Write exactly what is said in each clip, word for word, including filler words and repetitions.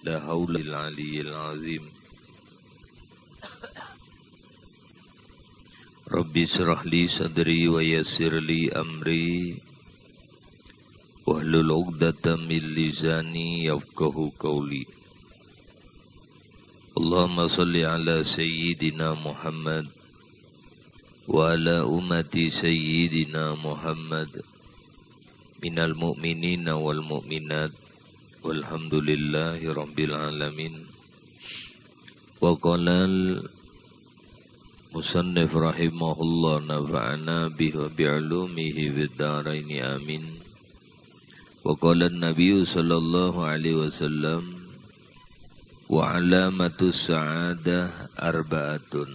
La haula illal aliyyil azim. Rabbi shrah li sadri wa yassir li amri wahlul 'uqdatam min lisani yafqahu qawli. Allahumma shalli ala sayyidina Muhammad wa ala ummati sayyidina Muhammad minal mu'minina wal mu'minat walhamdulillahi rabbil alamin. Wa qalal musannif rahimahullah nafa'ana bihi bi'ulumihi bid-daraini amin. Wa qala an-nabiy sallallahu alaihi wasallam wa alamatus sa'adah arba'atun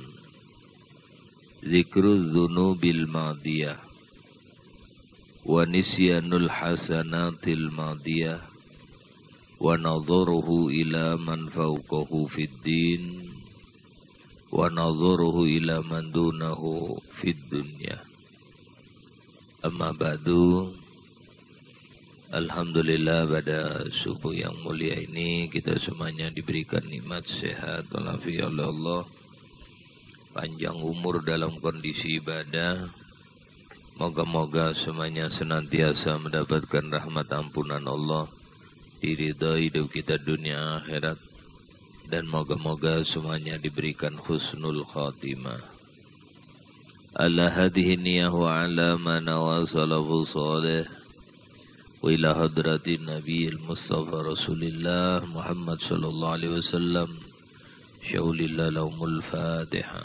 zikrul dzunubil madiyah wa nisyanul hasanatil madiyah wa nadharuhu ila man fawqahu fid din wa nadharuhu ila man dunahu fid dunya. Amma ba'du. Alhamdulillah, pada subuh yang mulia ini kita semuanya diberikan nikmat sehat walafiat oleh Allah, panjang umur dalam kondisi ibadah. Moga-moga semuanya senantiasa mendapatkan rahmat ampunan Allah, diridhai hidup kita dunia akhirat, dan moga-moga semuanya diberikan husnul khatimah. Ala hadhihi niyah wa ala mana wa salafu salih wa ila hadratin nabiyil mustafa rasulillah Muhammad sallallahu alaihi wasallam. Syaulillah lahumul fatihah.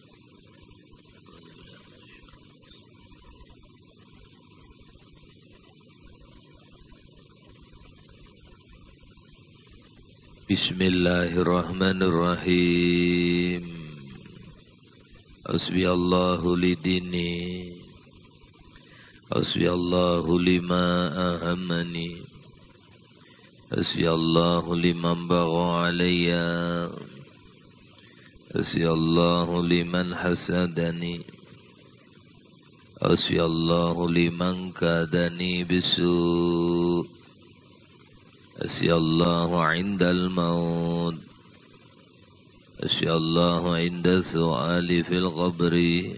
Bismillahirrahmanirrahim. Hasbiyallahu lidini, hasbiyallahu lima ahammani, hasbiyallahu liman bagha alayya, hasbiyallahu liman hasadani, hasbiyallahu liman kadani bisu'. Asyallahu indal maut, asyallahu inda su'ali fil qabri,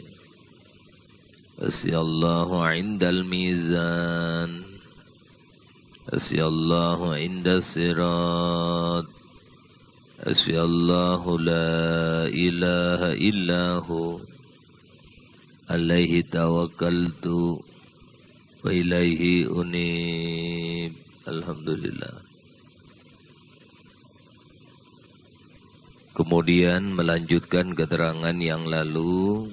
asyallahu indal mizan, asyallahu inda sirat, asyallahu la ilaha illahu, alaihi tawakkaltu wa ilaihi unib. Alhamdulillah. Kemudian melanjutkan keterangan yang lalu,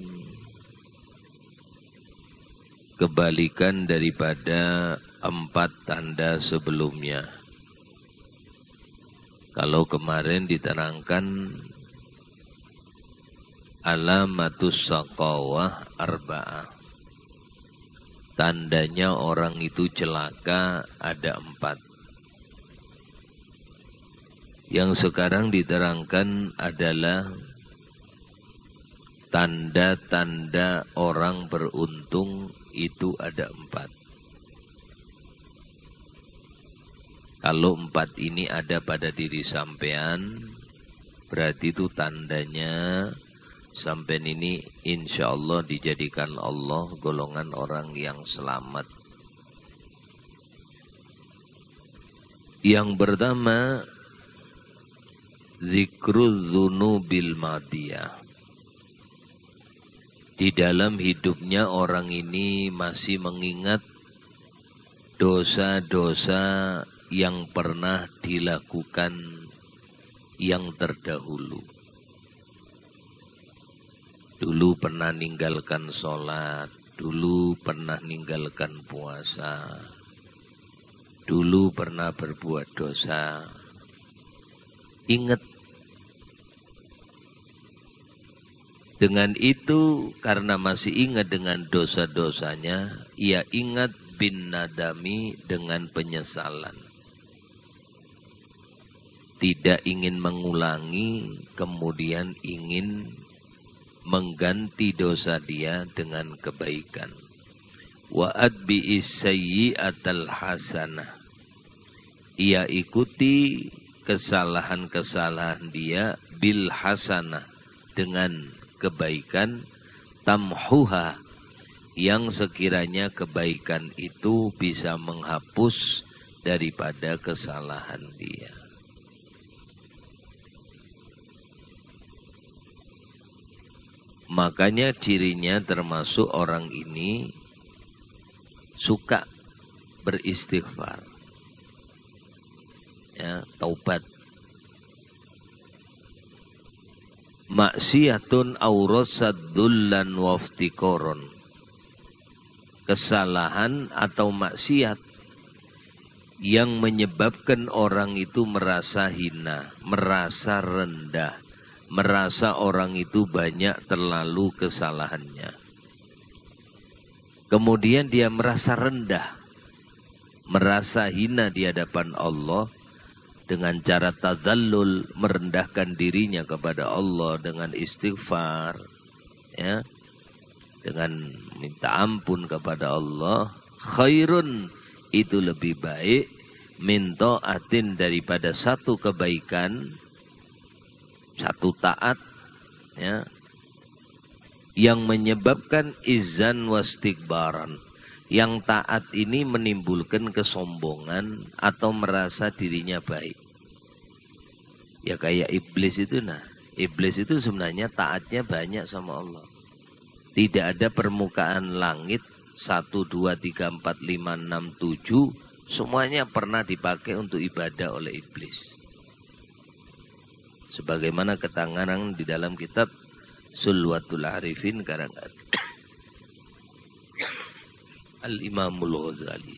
kebalikan daripada empat tanda sebelumnya. Kalau kemarin diterangkan alamatus saqawah arba'ah, tandanya orang itu celaka ada empat. Yang sekarang diterangkan adalah tanda-tanda orang beruntung itu ada empat. Kalau empat ini ada pada diri sampean, berarti itu tandanya sampean ini insya Allah dijadikan Allah golongan orang yang selamat. Yang pertama, zikrul dzunubil madiyah. Di dalam hidupnya orang ini masih mengingat dosa-dosa yang pernah dilakukan yang terdahulu. Dulu pernah ninggalkan sholat, dulu pernah ninggalkan puasa, dulu pernah berbuat dosa. Ingat. Dengan itu, karena masih ingat dengan dosa-dosanya, ia ingat bin nadami dengan penyesalan. Tidak ingin mengulangi, kemudian ingin mengganti dosa dia dengan kebaikan. Wa adbi'is sayyi'atal hasanah. Ia ikuti kesalahan-kesalahan dia bil hasanah, dengan kebaikan, tamhuha, yang sekiranya kebaikan itu bisa menghapus daripada kesalahan dia. Makanya cirinya termasuk orang ini suka beristighfar, ya, taubat. Maksiatun aurasad dullan waftikoron, kesalahan atau maksiat yang menyebabkan orang itu merasa hina, merasa rendah, merasa orang itu banyak terlalu kesalahannya. Kemudian dia merasa rendah, merasa hina di hadapan Allah dengan cara tadzallul, merendahkan dirinya kepada Allah dengan istighfar, ya, dengan minta ampun kepada Allah. Khairun, itu lebih baik, min ta'atin, daripada satu kebaikan, satu taat, ya, yang menyebabkan izan wastikbaran. Yang taat ini menimbulkan kesombongan atau merasa dirinya baik. Ya kayak iblis itu, nah. Iblis itu sebenarnya taatnya banyak sama Allah. Tidak ada permukaan langit satu, dua, tiga, empat, lima, enam, tujuh, semuanya pernah dipakai untuk ibadah oleh iblis. Sebagaimana keterangan di dalam kitab Sulwatul Arifin karangan Al-Imamul Ghazali.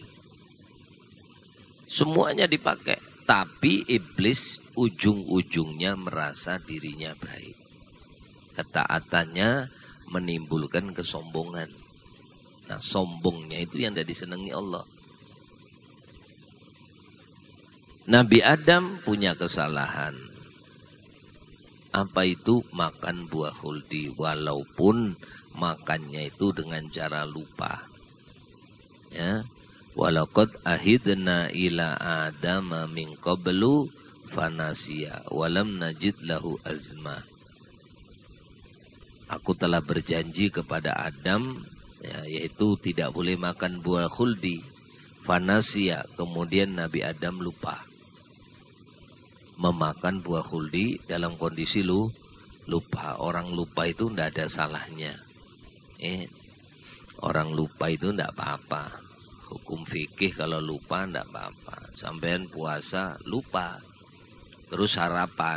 Semuanya dipakai, tapi iblis ujung-ujungnya merasa dirinya baik. Ketaatannya menimbulkan kesombongan. Nah, sombongnya itu yang tidak disenangi Allah. Nabi Adam punya kesalahan. Apa itu? Makan buah khuldi, walaupun makannya itu dengan cara lupa. Ya, walaqad ahidna ila adama min qablu fanasiya walam najid lahu azma. Aku telah berjanji kepada Adam, ya, yaitu tidak boleh makan buah khuldi, fanasiya, kemudian Nabi Adam lupa memakan buah khuldi dalam kondisi lu lupa. Orang lupa itu tidak ada salahnya. Eh, orang lupa itu tidak apa-apa. Hukum fikih kalau lupa tidak apa-apa. Sampean puasa lupa, terus sarapan,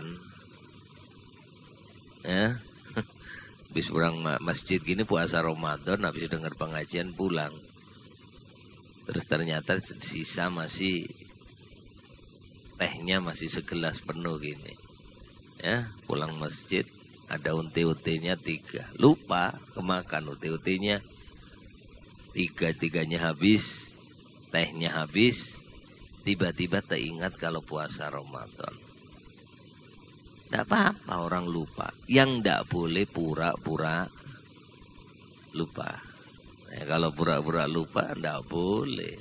ya, habis pulang masjid gini puasa Ramadan, habis dengar pengajian pulang, terus ternyata sisa masih tehnya masih segelas penuh gini, ya, pulang masjid ada unte-untenya tiga, lupa kemakan unte-untenya. Tiga-tiganya habis, tehnya habis, tiba-tiba teringat kalau puasa Ramadan. Tidak apa-apa orang lupa. Yang tidak boleh pura-pura lupa. Ya, kalau pura-pura lupa tidak boleh.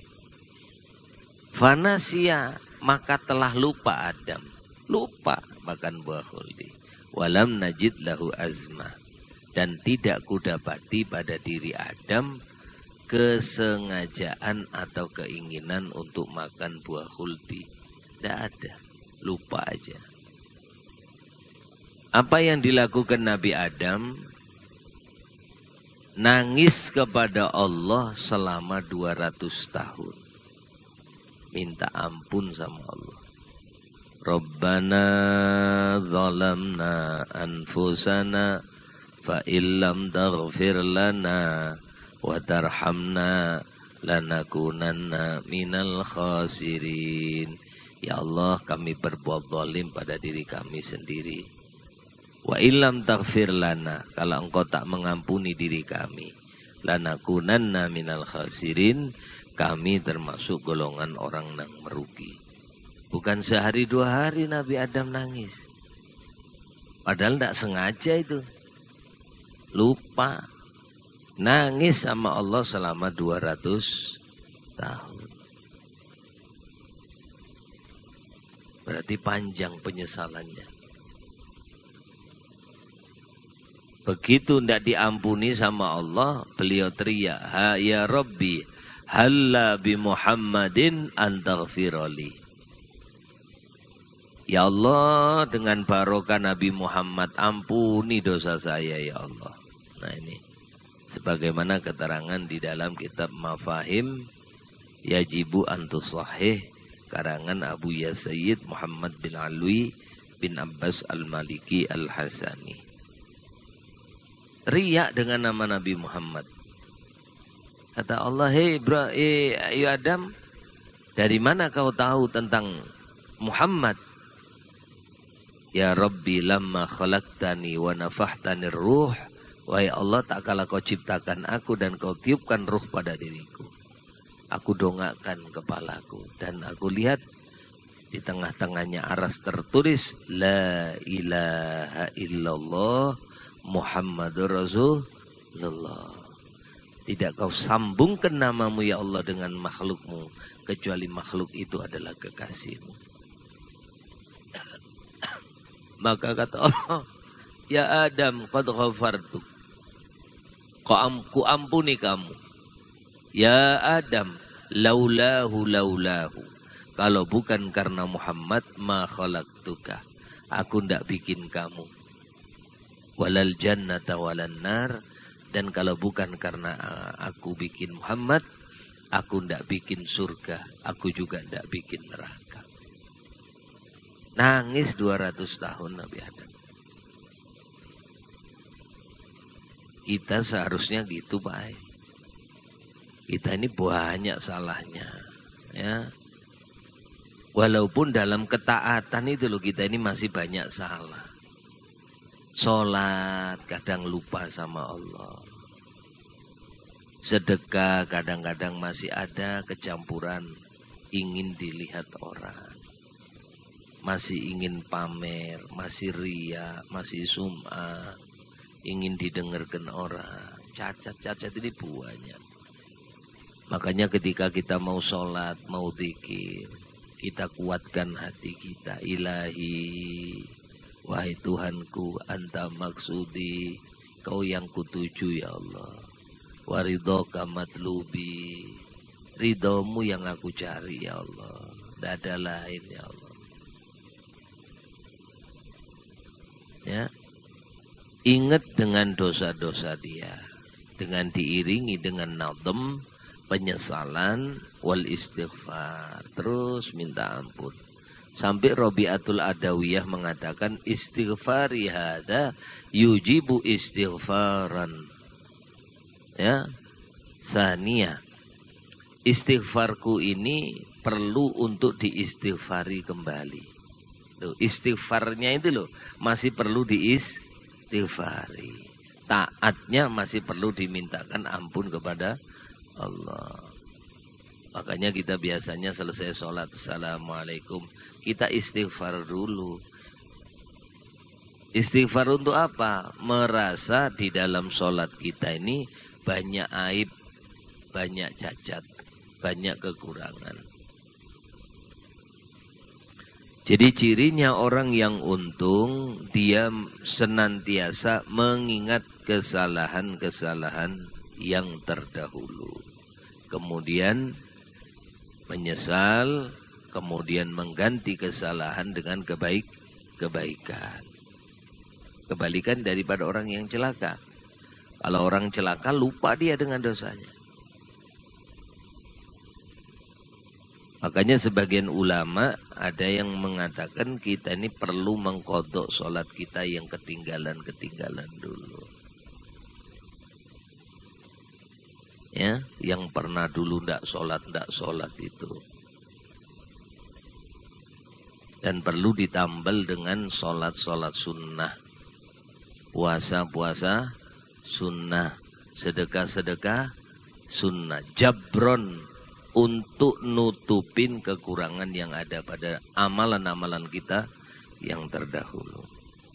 Fanasia, maka telah lupa Adam. Lupa makan buah khuldi. Walam najid lahu azma. Dan tidak kudapati pada diri Adam kesengajaan atau keinginan untuk makan buah khuldi. Tidak ada, lupa aja. Apa yang dilakukan Nabi Adam? Nangis kepada Allah selama dua ratus tahun. Minta ampun sama Allah. Rabbana zalamna anfusana fa illam taghfir lana wa tarhamna lanakunanna minal khasirin. Ya Allah, kami berbuat zalim pada diri kami sendiri. Wa illam taghfir lana, kalau engkau tak mengampuni diri kami, lanakunanna minal khasirin, kami termasuk golongan orang yang merugi. Bukan sehari dua hari Nabi Adam nangis. Padahal tidak sengaja itu. Lupa. Nangis sama Allah selama dua ratus tahun. Berarti panjang penyesalannya. Begitu tidak diampuni sama Allah, beliau teriak, ha ya Rabbi, halla bi Muhammadin antaghfirali. Ya Allah, dengan barokah Nabi Muhammad, ampuni dosa saya ya Allah. Nah ini, sebagaimana keterangan di dalam kitab Mafahim Yajibu Antusahih, karangan Abu Ya Sayyid Muhammad bin Alwi bin Abbas Al-Maliki Al-Hasani. Riak dengan nama Nabi Muhammad. Kata Allah, hei bro, eh, ayo Adam, dari mana kau tahu tentang Muhammad? Ya Rabbi lamma khalaqtani wa nafahtani ruh. Wahai Allah, tak kala kau ciptakan aku dan kau tiupkan ruh pada diriku, aku dongakkan kepalaku dan aku lihat di tengah-tengahnya aras tertulis La ilaha illallah Muhammadur Rasulullah. Tidak kau sambungkan namamu ya Allah dengan makhlukmu, kecuali makhluk itu adalah kekasihmu. Maka kata Allah, ya Adam, qad ghafartu, ku ampuni kamu. Ya Adam, laulahu laulahu, kalau bukan karena Muhammad, ma khalaqtuka, aku ndak bikin kamu. Walal jannata walan nar, dan kalau bukan karena aku bikin Muhammad, aku ndak bikin surga, aku juga ndak bikin neraka. Nangis dua ratus tahun Nabi Adam. Kita seharusnya gitu, Pak. Kita ini banyak salahnya, ya. Walaupun dalam ketaatan itu loh, kita ini masih banyak salah. Sholat kadang lupa sama Allah. Sedekah kadang-kadang masih ada kecampuran ingin dilihat orang. Masih ingin pamer, masih ria, masih sum'ah, ingin didengarkan orang. Cacat-cacat ini banyak. Makanya ketika kita mau sholat, mau zikir, kita kuatkan hati kita. Ilahi, wahai Tuhanku, anta maksudi, kau yang kutuju ya Allah. Waridhoka matlubi, ridhomu yang aku cari ya Allah. Tidak ada lain ya Allah. Ya, ingat dengan dosa-dosa dia, dengan diiringi dengan nadem, penyesalan, wal istighfar, terus minta ampun. Sampai Rabi'atul Adawiyah mengatakan istighfari hadza yujibu istighfaran. Ya, sania, istighfarku ini perlu untuk diistighfari kembali. Tuh, istighfarnya itu loh masih perlu diistighfari. Taatnya masih perlu dimintakan ampun kepada Allah. Makanya kita biasanya selesai sholat, assalamualaikum, kita istighfar dulu. Istighfar untuk apa? Merasa di dalam sholat kita ini banyak aib, banyak cacat, banyak kekurangan. Jadi cirinya orang yang untung, dia senantiasa mengingat kesalahan-kesalahan yang terdahulu. Kemudian menyesal, kemudian mengganti kesalahan dengan kebaik kebaikan. Kebalikan daripada orang yang celaka. Kalau orang celaka lupa dia dengan dosanya. Makanya sebagian ulama ada yang mengatakan kita ini perlu mengqadha sholat kita yang ketinggalan-ketinggalan dulu. Ya, yang pernah dulu ndak sholat, ndak sholat itu. Dan perlu ditambal dengan sholat-sholat sunnah. Puasa-puasa sunnah. Sedekah-sedekah sunnah. Jabron, untuk nutupin kekurangan yang ada pada amalan-amalan kita yang terdahulu.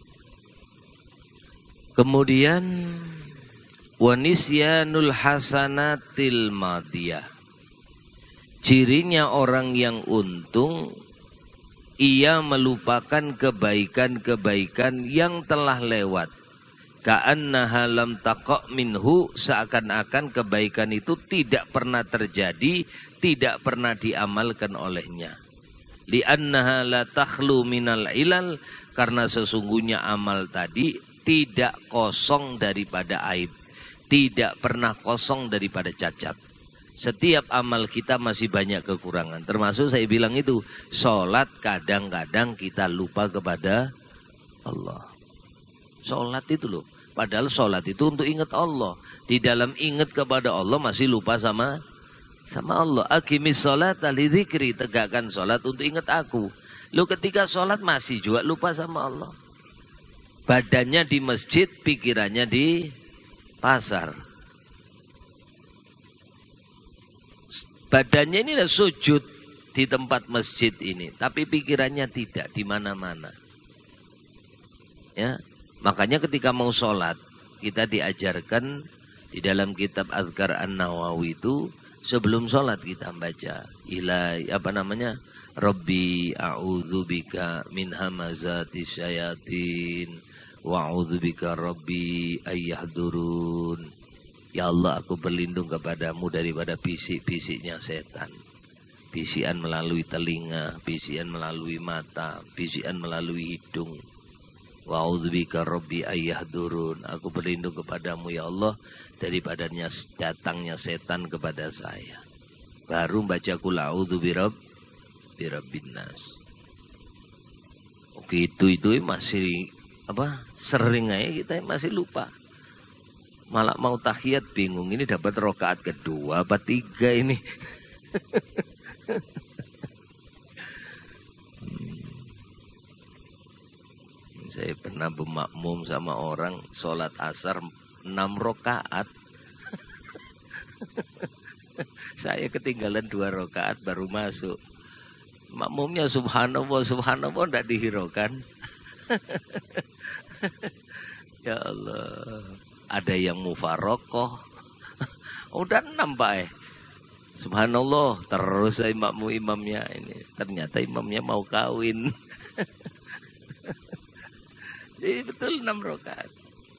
Kemudian wanisyanul hasanatil madiyah. Cirinya orang yang untung, ia melupakan kebaikan-kebaikan yang telah lewat. Ka'annaha lam taqa' minhu, seakan-akan kebaikan itu tidak pernah terjadi, tidak pernah diamalkan olehnya. Li'annaha la takhlu minal ilal, karena sesungguhnya amal tadi tidak kosong daripada aib, tidak pernah kosong daripada cacat. Setiap amal kita masih banyak kekurangan. Termasuk saya bilang itu, sholat kadang-kadang kita lupa kepada Allah. Sholat itu loh, padahal sholat itu untuk ingat Allah. Di dalam ingat kepada Allah masih lupa sama sama Allah. Aqimis sholat lidzikri, tegakkan sholat untuk ingat aku. Lu ketika sholat masih juga lupa sama Allah. Badannya di masjid, pikirannya di pasar. Badannya ini lah sujud di tempat masjid ini, tapi pikirannya tidak di mana-mana. Ya, makanya ketika mau sholat kita diajarkan di dalam kitab Adhkar An-Nawawi itu sebelum sholat kita baca ilahi apa namanya Rabbi a'udzubika min hamazati syayatin wa a'udzubika Rabbi ayyahdurun. Ya Allah, aku berlindung kepadamu daripada bisik-bisiknya setan. Bisikan melalui telinga, bisikan melalui mata, bisikan melalui hidung. Wa a'udzubika Rabbi ayyahdurun. Aku berlindung kepadamu ya Allah daripada datangnya setan kepada saya. Baru baca qul a'udzu birabbin nas. Oke, itu itu masih apa? Sering aja kita masih lupa. Malah mau tahiyat bingung, ini dapat rakaat kedua apa tiga ini. hmm. Saya pernah bermakmum sama orang sholat asar enam rakaat. Saya ketinggalan dua rakaat baru masuk. Makmumnya subhanallah, subhanallah tidak dihiraukan. Ya Allah. Ada yang mufarokoh, udah enam pak eh. Subhanallah, terus saya makmu imamnya ini. Ternyata imamnya mau kawin. Jadi betul enam rakaat.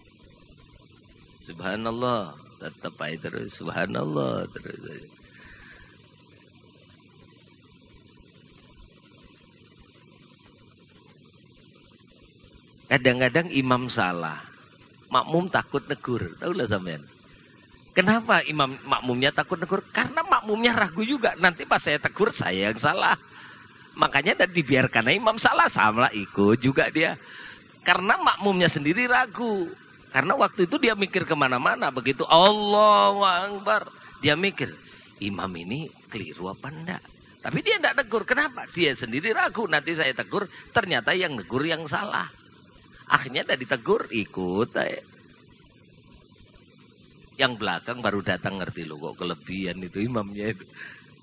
Subhanallah, tetap aja terus. Subhanallah terus. Kadang-kadang imam salah. Makmum takut negur, tahu lah sampean. Kenapa imam makmumnya takut negur? Karena makmumnya ragu juga. Nanti pas saya tegur saya yang salah. Makanya dan dibiarkan imam salah sama ikut juga dia. Karena makmumnya sendiri ragu. Karena waktu itu dia mikir kemana-mana. Begitu Allahu Akbar, dia mikir imam ini keliru apa enggak. Tapi dia enggak negur. Kenapa? Dia sendiri ragu. Nanti saya tegur, ternyata yang negur yang salah. Akhirnya udah ditegur, ikut aja. Yang belakang baru datang ngerti loh kok kelebihan itu imamnya itu.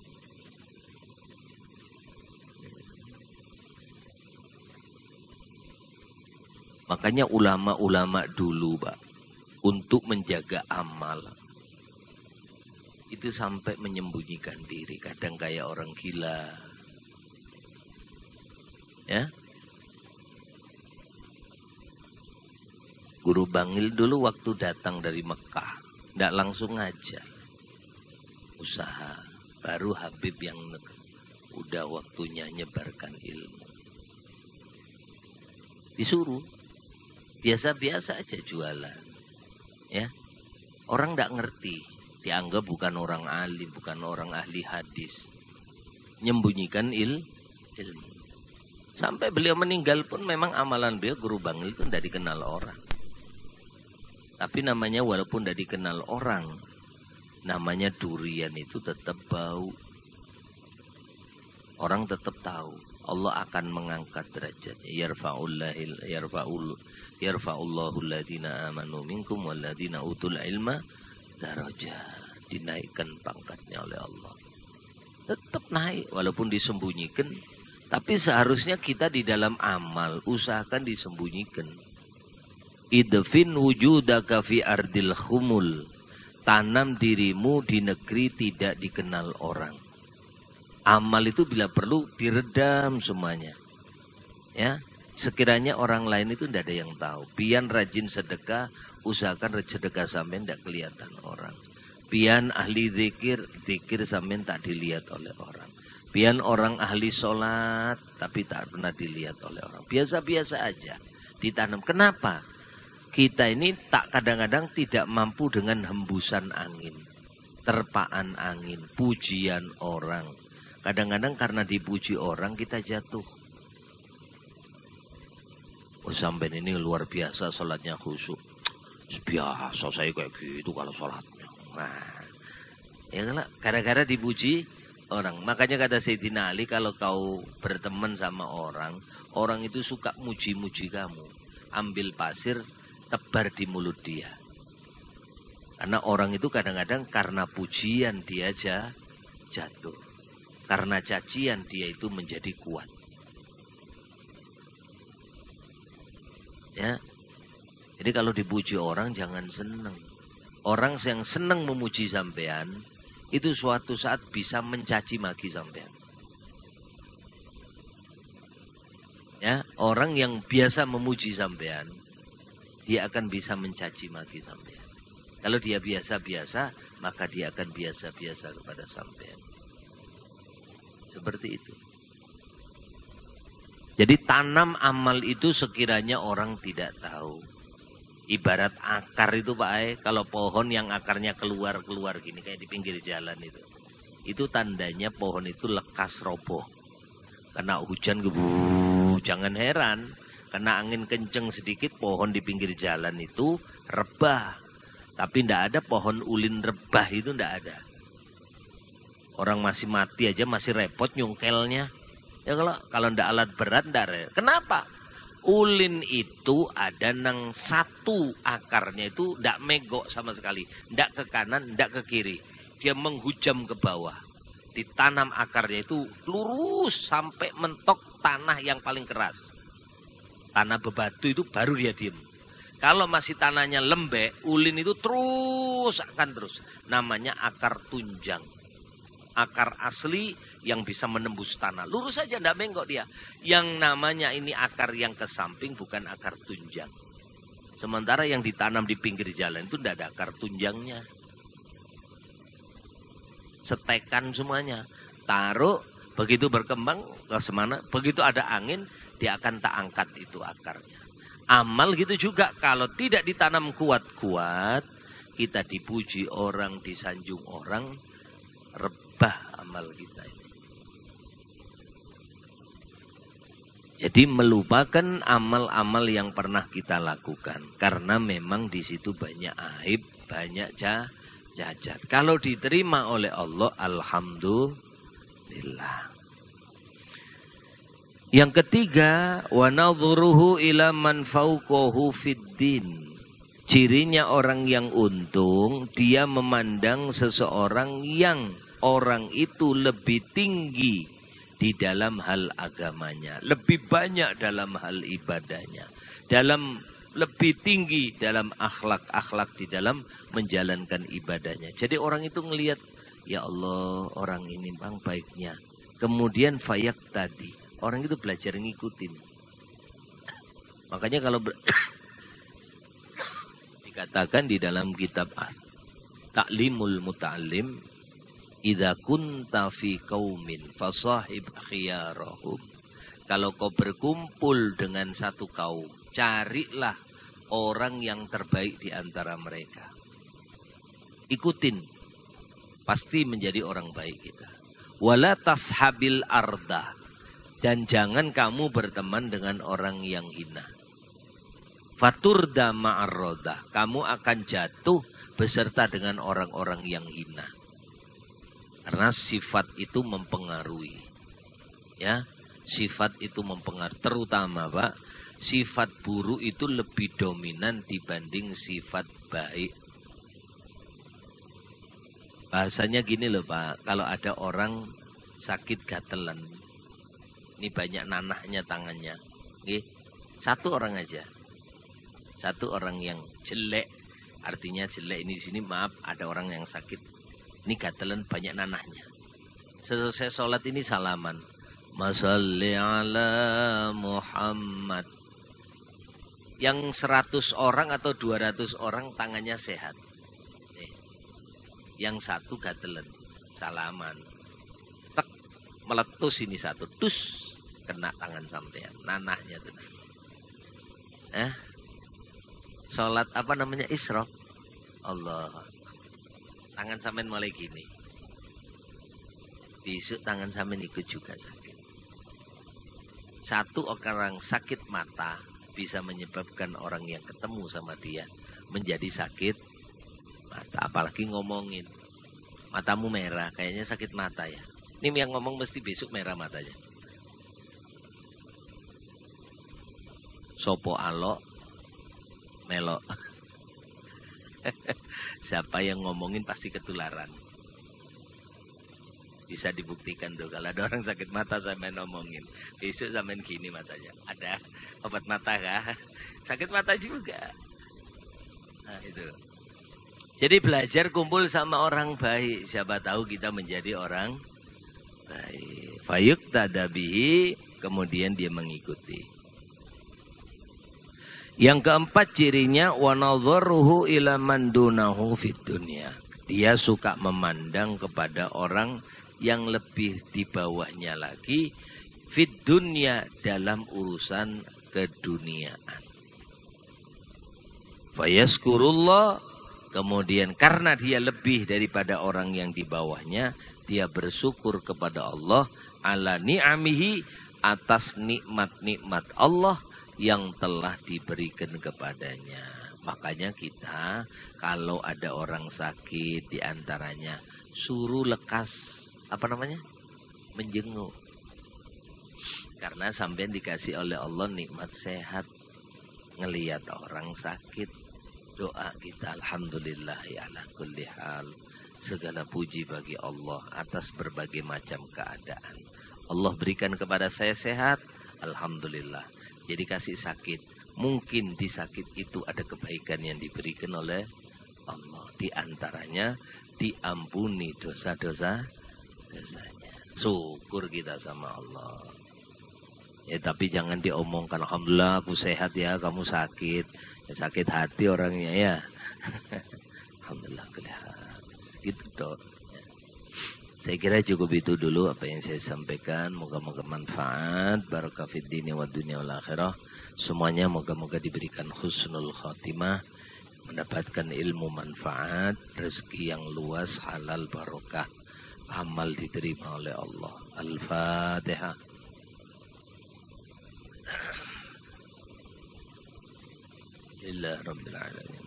Makanya ulama-ulama dulu Pak, untuk menjaga amal, itu sampai menyembunyikan diri. Kadang kayak orang gila. Ya. Guru Bangil dulu waktu datang dari Mekah, tidak langsung ngajar, usaha. Baru Habib yang udah waktunya nyebarkan ilmu. Disuruh, biasa-biasa aja jualan. Ya, orang tidak ngerti, dianggap bukan orang alim, bukan orang ahli hadis. Nyembunyikan il, ilmu. Sampai beliau meninggal pun memang amalan beliau Guru Bangil itu tidak dikenal orang. Tapi namanya walaupun tidak dikenal orang, namanya durian itu tetap bau. Orang tetap tahu Allah akan mengangkat derajatnya. Yarfa'ullahil yarfa'ul yarfa'ullahu alladziina amanu minkum walladziina utul ilma darajat. Dinaikkan pangkatnya oleh Allah. Tetap naik walaupun disembunyikan, tapi seharusnya kita di dalam amal usahakan disembunyikan. Idfin wujudaka fi ardil khumul. Tanam dirimu di negeri tidak dikenal orang. Amal itu bila perlu diredam semuanya. Ya, sekiranya orang lain itu tidak ada yang tahu. Pian rajin sedekah, usahakan sedekah sampean tidak kelihatan orang. Pian ahli zikir, zikir sampean tak dilihat oleh orang. Pian orang ahli sholat, tapi tak pernah dilihat oleh orang. Biasa-biasa aja ditanam. Kenapa? Kita ini tak kadang-kadang tidak mampu dengan hembusan angin, terpaan angin, pujian orang. Kadang-kadang karena dipuji orang kita jatuh. Oh sampai ini luar biasa sholatnya khusyuk. Biasa saya kayak gitu kalau sholatnya. Nah, ya kan gara-gara dipuji orang. Makanya kata Sayyidina Ali, kalau kau berteman sama orang, orang itu suka muji-muji kamu. Ambil pasir, tebar di mulut dia. Karena orang itu kadang-kadang karena pujian dia aja jatuh. Karena cacian dia itu menjadi kuat. Ya. Jadi kalau dipuji orang jangan seneng. Orang yang seneng memuji sampean itu suatu saat bisa mencaci maki sampean. Ya, orang yang biasa memuji sampean, dia akan bisa mencaci maki sampean. Kalau dia biasa-biasa, maka dia akan biasa-biasa kepada sampean. Seperti itu. Jadi tanam amal itu sekiranya orang tidak tahu. Ibarat akar itu Pak Ai, kalau pohon yang akarnya keluar-keluar gini kayak di pinggir jalan itu. Itu tandanya pohon itu lekas roboh. Karena hujan gebu, jangan heran. Karena angin kenceng sedikit pohon di pinggir jalan itu rebah. Tapi tidak ada pohon ulin rebah itu tidak ada. Orang masih mati aja masih repot nyungkelnya. Ya kalau kalau tidak alat berat tidak repot. Kenapa? Ulin itu ada nang satu akarnya itu tidak megok sama sekali. Tidak ke kanan, tidak ke kiri. Dia menghujam ke bawah. Ditanam akarnya itu lurus sampai mentok tanah yang paling keras. Tanah bebatu itu baru dia diem. Kalau masih tanahnya lembek, ulin itu terus akan terus. Namanya akar tunjang. Akar asli yang bisa menembus tanah. Lurus saja, tidak bengkok dia. Yang namanya ini akar yang ke samping bukan akar tunjang. Sementara yang ditanam di pinggir jalan itu tidak ada akar tunjangnya. Setekan semuanya. Taruh, begitu berkembang ke semana, begitu ada angin, dia akan tak angkat itu akarnya. Amal gitu juga, kalau tidak ditanam kuat-kuat, kita dipuji orang, disanjung orang, rebah amal kita ini. Jadi melupakan amal-amal yang pernah kita lakukan. Karena memang di situ banyak aib, banyak cacat. Kalau diterima oleh Allah, alhamdulillah. Yang ketiga, wa nadhuruhu ila man fawqahu fiddin. Cirinya orang yang untung, dia memandang seseorang yang orang itu lebih tinggi di dalam hal agamanya, lebih banyak dalam hal ibadahnya, dalam lebih tinggi dalam akhlak-akhlak di dalam menjalankan ibadahnya. Jadi orang itu ngelihat, ya Allah, orang ini bang baiknya. Kemudian fayak tadi, orang itu belajar ngikutin. Makanya kalau ber... dikatakan di dalam kitab Ta'limul Muta'allim, idza kunta fi qaumin fasahib khiyarahum. Kalau kau berkumpul dengan satu kaum, carilah orang yang terbaik di antara mereka. Ikutin. Pasti menjadi orang baik kita. Wala tashabil arda. Dan jangan kamu berteman dengan orang yang hina. Faturda ma'arroda. Kamu akan jatuh beserta dengan orang-orang yang hina. Karena sifat itu mempengaruhi. Ya, sifat itu mempengaruhi. Terutama Pak, sifat buruk itu lebih dominan dibanding sifat baik. Bahasanya gini loh Pak, kalau ada orang sakit gatelan, ini banyak nanahnya tangannya. Nih, satu orang aja. Satu orang yang jelek, artinya jelek ini di sini maaf, ada orang yang sakit. Ini gatelan banyak nanahnya. Selesai sholat ini salaman. Masalli ala Muhammad. Yang seratus orang atau dua ratus orang tangannya sehat. Nih. Yang satu gatelen, salaman. Tek, meletus ini satu, tus, kena tangan sampean, nanahnya tuh. Eh? Salat apa namanya isyraq. Allah. Tangan sampean mulai gini. Besok tangan sampean ikut juga sakit. Satu orang sakit mata bisa menyebabkan orang yang ketemu sama dia menjadi sakit mata. Apalagi ngomongin. Matamu merah, kayaknya sakit mata ya. Ini yang ngomong mesti besok merah matanya. Sopo alok, melok. Siapa yang ngomongin pasti ketularan. Bisa dibuktikan tuh kalau ada orang sakit mata sampai ngomongin. Besok sampai gini matanya. Ada obat mata kah? Sakit mata juga. Nah itu. Jadi belajar kumpul sama orang baik. Siapa tahu kita menjadi orang baik. Fayuk tadabihi, kemudian dia mengikuti. Yang keempat cirinya wa nadharuhu ila man dunahu fid dunya. Dia suka memandang kepada orang yang lebih di bawahnya lagi fit dunya dalam urusan keduniaan. Fayaskurullah, kemudian karena dia lebih daripada orang yang di bawahnya, dia bersyukur kepada Allah ala ni'amihi, atas nikmat-nikmat Allah yang telah diberikan kepadanya. Makanya kita kalau ada orang sakit di antaranya suruh lekas apa namanya? Menjenguk. Karena sampean dikasih oleh Allah nikmat sehat. Ngelihat orang sakit, doa kita alhamdulillah ya ala kulli hal. Segala puji bagi Allah atas berbagai macam keadaan. Allah berikan kepada saya sehat, alhamdulillah. Jadi kasih sakit, mungkin di sakit itu ada kebaikan yang diberikan oleh Allah. Di antaranya diampuni dosa-dosa dosanya. Syukur kita sama Allah. Ya tapi jangan diomongkan alhamdulillah aku sehat ya, kamu sakit. Ya, sakit hati orangnya ya. Alhamdulillah kelihatan. Gitu dong. Ya. Saya kira cukup itu dulu apa yang saya sampaikan. Moga-moga manfaat, barakah fid dini wa dunya wal akhirah. Semuanya moga-moga diberikan husnul khotimah, mendapatkan ilmu manfaat, rezeki yang luas, halal barokah, amal diterima oleh Allah. Al-Fatihah. Alhamdulillah Rabbil Alamin.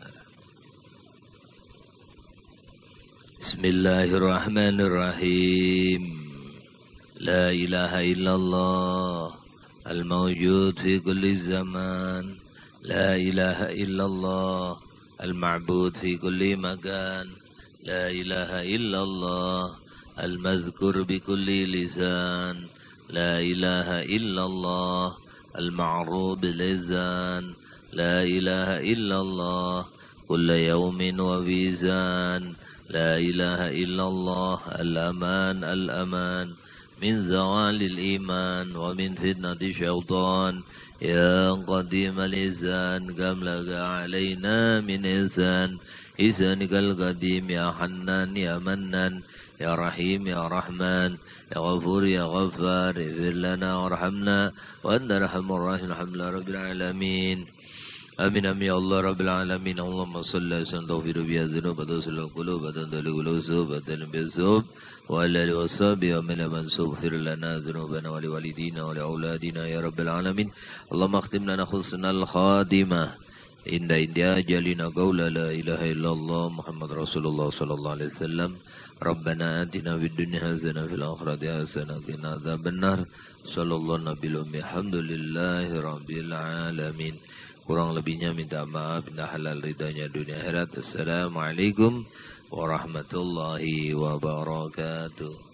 Bismillahirrahmanirrahim. La ilaha illallah al-mawjud fi kulli zaman. La ilaha illallah al-ma'bud fi kulli makan. La ilaha illallah al-madhkur bi kulli lisan. La ilaha illallah al-ma'ruf bil lisan. La ilaha illallah kulla yawmin wa bizan. La ilaha illallah al-aman al-aman min zawalil iman wa min fitnati syaitan. Ya qadim al-izan gamlaga alayna min izan. Izanikal qadim ya hannan ya mannan ya rahim ya rahman ya ghafur ya ghaffar ighfir lana warhamna wa anta arhamur rahim. Alhamdulillah rabbil alamin. Amin amin ya Allah rabbil alamin. Allahumma salli ala sayyidina tawfiru biya dhunub wa tasil al-qulub wa tandali qulub wa tanbi bisub wa ala alihi wa sahbihi wa man mansub fir lana dhunubana wa li walidina wa li auladina ya rabbil alamin. Allahumma akhtim lana husnal khatimah inda inda ajalina qawla la ilaha illallah Muhammad Rasulullah sallallahu alaihi wasallam. Rabbana atina fid dunya hasanah fil akhirati hasanah wa qina adzabannar. Sallallahu nabiyil ummi. Alhamdulillahi rabbil alamin. Kurang lebihnya minta maaf, minta halal ridhanya dunia akhirat. Assalamualaikum warahmatullahi wabarakatuh.